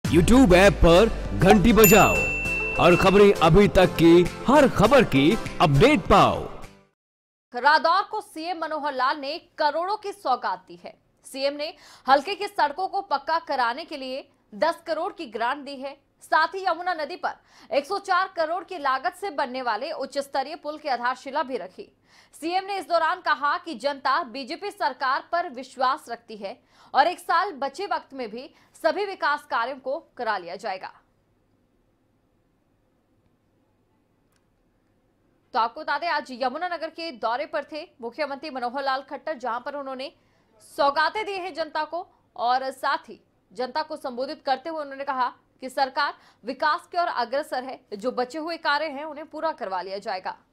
YouTube app पर घंटी बजाओ और खबरें अभी तक की हर खबर की अपडेट पाओ। रादौर को सीएम मनोहर लाल ने करोड़ों की सौगात दी है। सीएम ने हलके की सड़कों को पक्का कराने के लिए 10 करोड़ की ग्रांट दी है। साथ ही यमुना नदी पर 104 करोड़ की लागत से बनने वाले उच्च स्तरीय पुल की आधारशिला भी रखी। सीएम ने इस दौरान कहा कि जनता बीजेपी सरकार पर विश्वास रखती है और 1 साल बचे वक्त में भी सभी विकास कार्यों को करा लिया जाएगा। तो आपको बता दें, आज यमुनानगर के दौरे पर थे मुख्यमंत्री मनोहर लाल खट्टर, जहां पर उन्होंने सौगातें दी हैं जनता को और साथ ही जनता को संबोधित करते हुए उन्होंने कहा कि सरकार विकास की ओर अग्रसर है, जो बचे हुए कार्य हैं उन्हें पूरा करवा लिया जाएगा।